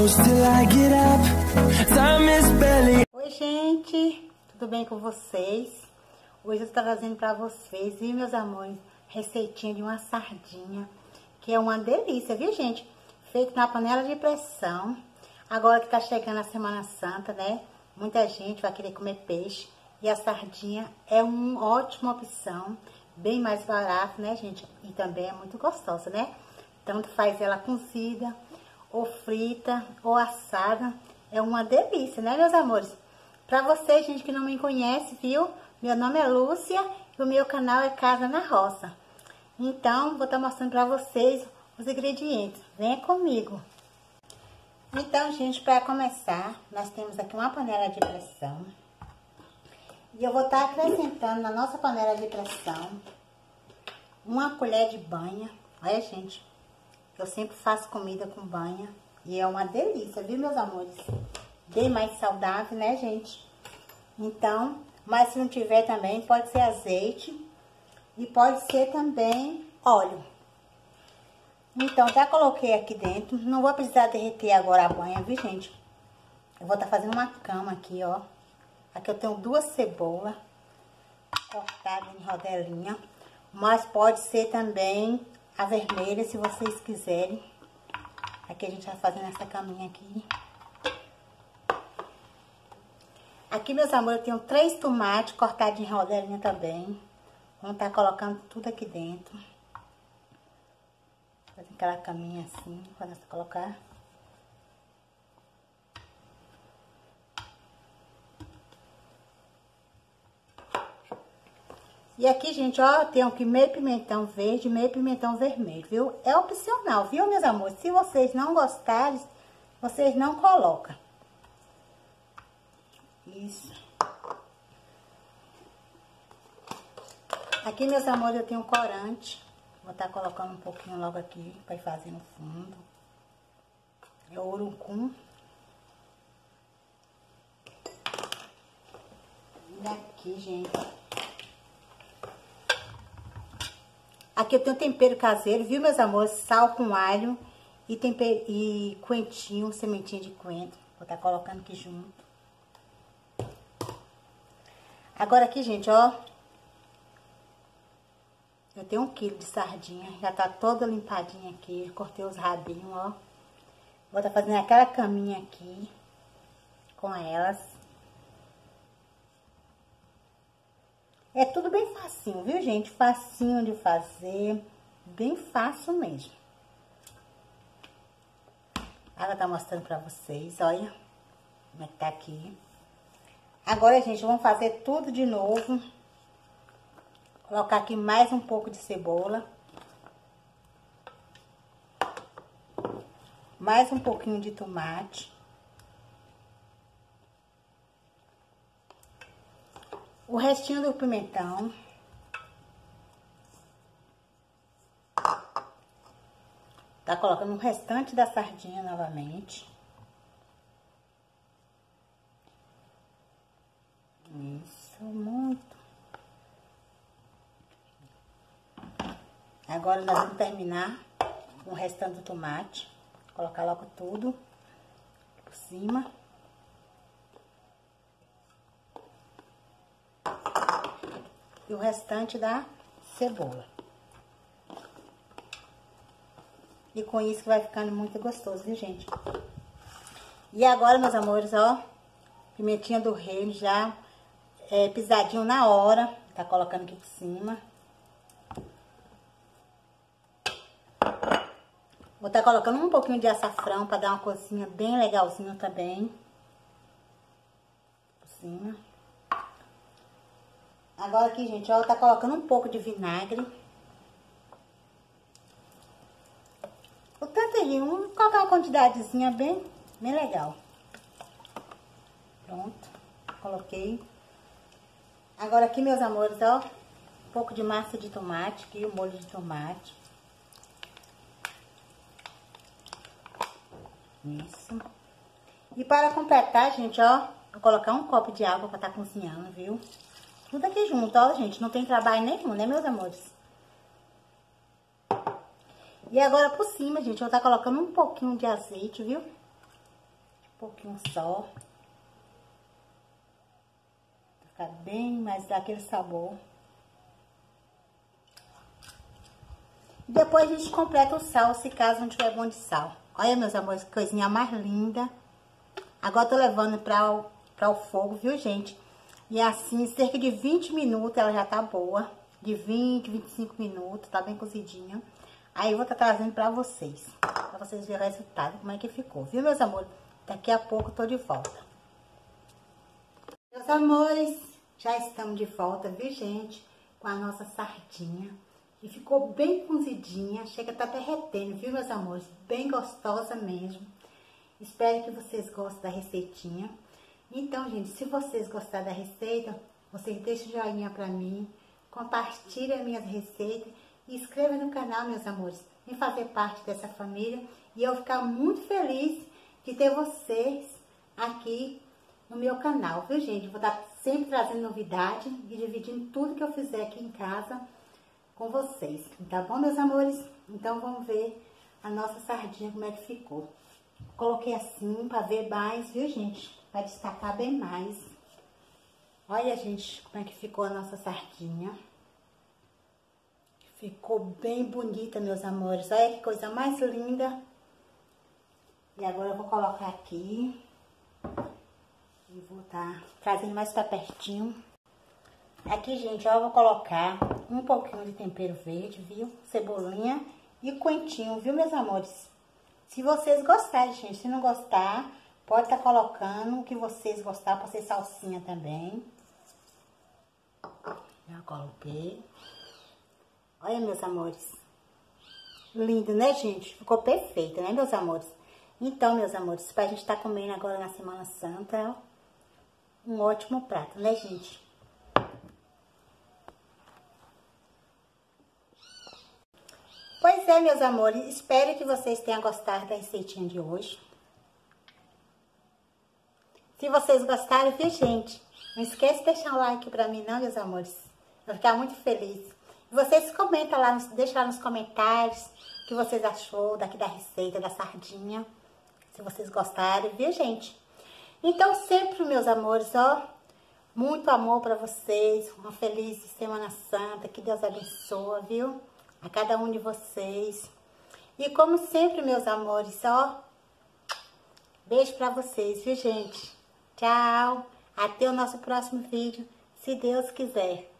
close till I get up. Time is barely. Oi, gente, tudo bem com vocês? Hoje eu estou trazendo para vocês, viu, meus amores, receitinha de uma sardinha, que é uma delícia, viu, gente? Feito na panela de pressão. Agora que tá chegando a Semana Santa, né? Muita gente vai querer comer peixe e a sardinha é uma ótima opção, bem mais barato, né, gente? E também é muito gostosa, né? Tanto faz ela cozida, ou frita, ou assada. É uma delícia, né, meus amores? Pra vocês, gente, que não me conhece, viu? Meu nome é Lúcia e o meu canal é Casa na Roça. Então, vou estar mostrando pra vocês os ingredientes. Venha comigo. Então, gente, para começar, nós temos aqui uma panela de pressão. E eu vou estar acrescentando na nossa panela de pressão uma colher de banha. Olha, gente, eu sempre faço comida com banha e é uma delícia, viu, meus amores? Bem mais saudável, né, gente? Então, mas se não tiver também, pode ser azeite e pode ser também óleo. Então, já coloquei aqui dentro. Não vou precisar derreter agora a banha, viu, gente? Eu vou estar fazendo uma cama aqui, ó. Aqui eu tenho 2 cebolas cortadas em rodelinha. Mas pode ser também a vermelha, se vocês quiserem. Aqui a gente vai fazendo essa caminha aqui. Aqui, meus amores, eu tenho 3 tomates cortados em rodelinha também. Vamos estar colocando tudo aqui dentro. Fazer aquela caminha assim, para nós colocar. E aqui, gente, ó, tem aqui meio pimentão verde, meio pimentão vermelho, viu? É opcional, viu, meus amores? Se vocês não gostarem, vocês não colocam. Isso. Aqui, meus amores, eu tenho um corante. Vou estar colocando um pouquinho logo aqui, para ir fazer no fundo. É o urucum. E aqui, gente. Aqui eu tenho tempero caseiro, viu, meus amores? Sal com alho e tempero e coentrinho, sementinha de coentro. Vou estar colocando aqui junto. Agora aqui, gente, ó. Eu tenho 1 quilo de sardinha, já tá toda limpadinha aqui, cortei os rabinhos, ó. Vou estar fazendo aquela caminha aqui com elas. É tudo bem facinho, viu, gente? Facinho de fazer, bem fácil mesmo. Ela tá mostrando pra vocês, olha como é que tá aqui. Agora, gente, vamos fazer tudo de novo. Colocar aqui mais um pouco de cebola. Mais um pouquinho de tomate. O restinho do pimentão. Tá colocando o restante da sardinha novamente. Isso, muito. Agora nós vamos terminar com o restante do tomate. Colocar logo tudo por cima. E o restante da cebola. E com isso que vai ficando muito gostoso, viu, gente? E agora, meus amores, ó, pimentinha do reino já pisadinho na hora. Tá colocando aqui por cima. Vou estar colocando um pouquinho de açafrão para dar uma corzinha bem legalzinha também. Por cima. Agora aqui, gente, ó, tá colocando um pouco de vinagre. O tanto aí, vamos colocar uma quantidadezinha bem legal. Pronto, coloquei. Agora aqui, meus amores, ó, um pouco de massa de tomate, aqui o molho de tomate. Isso. E para completar, gente, ó, vou colocar um copo de água para estar cozinhando, viu? Tudo aqui junto, ó, gente, não tem trabalho nenhum, né, meus amores? E agora por cima, gente, eu vou estar colocando um pouquinho de azeite, viu? pouquinho só. Vai ficar bem mais daquele sabor. Depois a gente completa o sal, se caso não tiver bom de sal. Olha, meus amores, que coisinha mais linda. Agora eu tô levando para o fogo, viu, gente? E assim, cerca de 20 minutos ela já tá boa. De 20, 25 minutos, tá bem cozidinha. Aí eu vou estar trazendo pra vocês verem o resultado, como é que ficou, viu, meus amores? Daqui a pouco eu tô de volta. Meus amores, já estamos de volta, viu, gente? Com a nossa sardinha. E ficou bem cozidinha, chega a tá derretendo, viu, meus amores? Bem gostosa mesmo. Espero que vocês gostem da receitinha. Então, gente, se vocês gostaram da receita, vocês deixem o joinha pra mim, compartilhem as minhas receitas e inscrevam no canal, meus amores, em fazer parte dessa família. E eu ficar muito feliz de ter vocês aqui no meu canal, viu, gente? Vou estar sempre trazendo novidade e dividindo tudo que eu fizer aqui em casa com vocês, tá bom, meus amores? Então, vamos ver a nossa sardinha, como é que ficou. Coloquei assim pra ver mais, viu, gente? Vai destacar bem mais. Olha, gente, como é que ficou a nossa sardinha. Ficou bem bonita, meus amores. Olha que coisa mais linda. E agora eu vou colocar aqui. E vou estar trazendo mais pra pertinho. Aqui, gente, ó, eu vou colocar um pouquinho de tempero verde, viu? Cebolinha e coentinho, viu, meus amores? Se vocês gostarem, gente. Se não gostar, pode estar colocando o que vocês gostarem. Pode ser salsinha também. Já coloquei. Olha, meus amores. Lindo, né, gente? Ficou perfeito, né, meus amores? Então, meus amores, pra gente estar comendo agora na Semana Santa, um ótimo prato, né, gente? Pois é, meus amores, espero que vocês tenham gostado da receitinha de hoje. Se vocês gostaram, viu, gente? Não esquece de deixar um like pra mim, não, meus amores. Eu vou ficar muito feliz. E vocês comentam lá, deixa lá nos comentários o que vocês achou daqui da receita da sardinha. Se vocês gostarem, viu, gente? Então, sempre, meus amores, ó, muito amor pra vocês. Uma feliz Semana Santa. Que Deus abençoe, viu? A cada um de vocês. E como sempre, meus amores, ó, beijo pra vocês, viu, gente? Tchau. Até o nosso próximo vídeo, se Deus quiser.